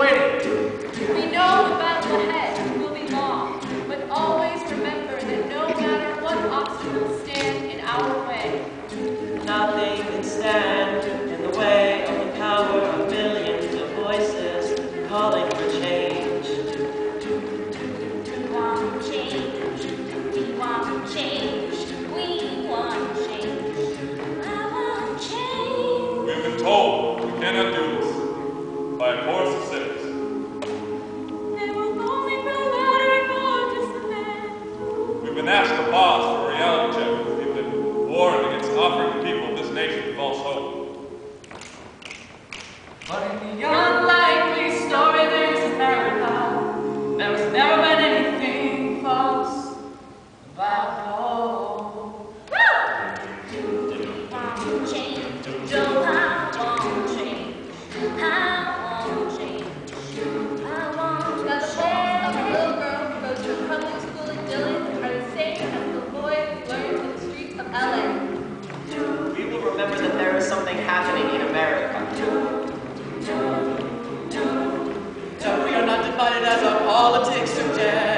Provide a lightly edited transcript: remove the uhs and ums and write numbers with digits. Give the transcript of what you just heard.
waiting. We know the battle ahead will be long, but always remember that no matter what obstacles stand in our way, nothing can stand in the way of the power of millions of voices calling for change. We want change. We want change. We want change. I want change. We've been told we cannot do this by a chorus of six. They will only grow louder and more distant. We've been asked to pause for a reality check. We've been warned against offering the people of this nation false hope. But in the unlikely story there's America. There has never been anything false about hope. We want change. Joe, I want change. I want change. I want that the hopes of a little girl who goes to a public school in Dillon are the same as the boy who learned in the streets of LA. We will remember that there is something happening in America. That we are not divided as our politics suggest.